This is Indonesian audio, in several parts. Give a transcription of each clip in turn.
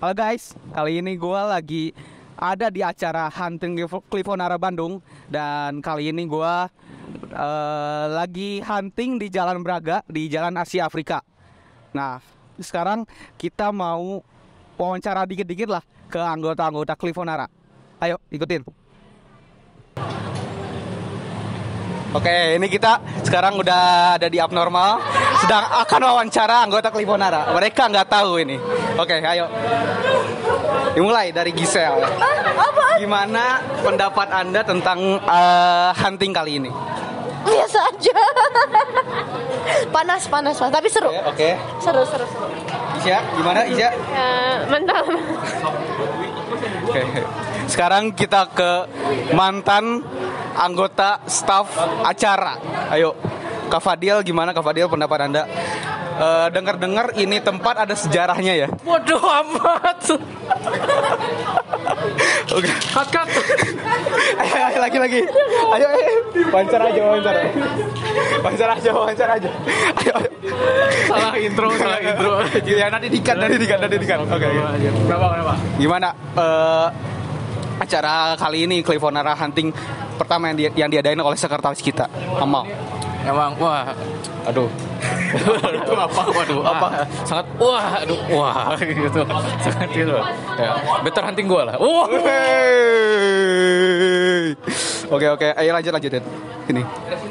Halo guys, kali ini gue lagi ada di acara Hunting Clifonara Bandung. Dan kali ini gue lagi hunting di Jalan Braga, di Jalan Asia Afrika. Nah, sekarang kita mau wawancara dikit-dikit lah ke anggota-anggota Clifonara. Ayo, ikutin. Oke, ini kita sekarang udah ada di Abnormal, sedang akan wawancara anggota Clifonara. Mereka nggak tahu ini. Oke, ayo. Dimulai dari Giselle. Gimana pendapat Anda tentang hunting kali ini? Biasa aja. panas, tapi seru. Oke. Seru. Isya, gimana Isya? Mantap. Oke. Sekarang kita ke mantan anggota staf acara. Ayo, Kak Fadil, gimana Kak Fadil pendapat Anda? Dengar-dengar ini tempat ada sejarahnya ya? Waduh amat. Oke. Cut. Ayo, lagi. Ayo. Wawancara aja. Ayo. Salah intro. Ya, nanti dikat. Oke. Kenapa? Gimana acara kali ini Clifonara Hunting pertama yang diadain oleh sekretaris kita, Amal? Emang aduh. Itu apa? Waduh, sangat gitu. Sangat gitu. Ya, better hunting gua lah. Oke. Ayo lanjutin. Ini.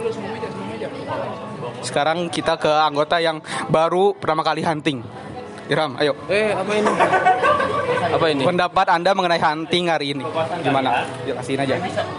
Sekarang kita ke anggota yang baru pertama kali hunting. Iram, ayo. Apa ini? Pendapat Anda mengenai hunting hari ini gimana? Jelasin aja.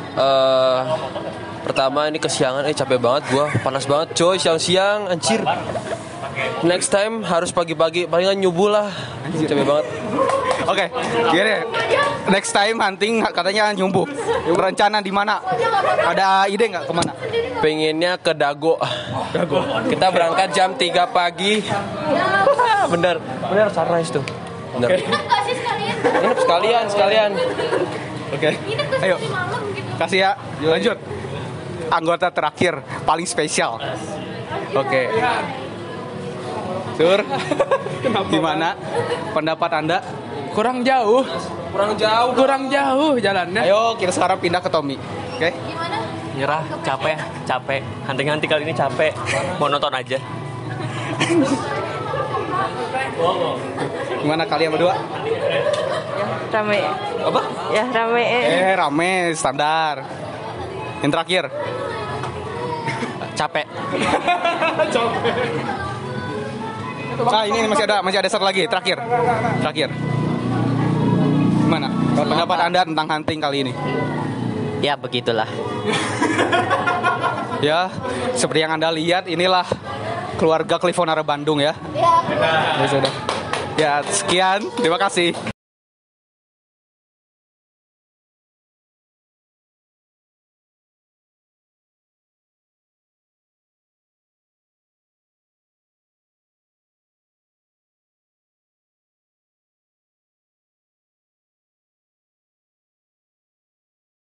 Pertama ini kesiangan, capek banget gua, panas banget coy, siang-siang, anjir. Next time harus pagi-pagi, palingan nyubuh lah, capek banget. Oke, gini. Next time hunting katanya nyumbuh. Rencana di mana? Ada ide nggak kemana? Pengennya ke Dago. Kita berangkat jam 3 pagi. Bener sunrise tuh. Bener. Nginep sekalian. Oke. Ayo. Kasih ya. Lanjut. Anggota terakhir paling spesial. Oke. Sur. Gimana pendapat Anda? Kurang jauh jalannya. Ayo kita sekarang pindah ke Tommy. Oke. Nyerah, capek. Hunting kali ini capek. Mau nonton aja. Gimana kalian berdua? Rame. Apa? Ya, rame. Rame standar. Yang terakhir. Capek. Nah, ini masih ada satu lagi, terakhir. Gimana pendapat Anda tentang hunting kali ini? Ya begitulah. Ya, seperti yang Anda lihat, inilah keluarga Clifonara Bandung ya. Ya sudah. Ya, sekian. Terima kasih.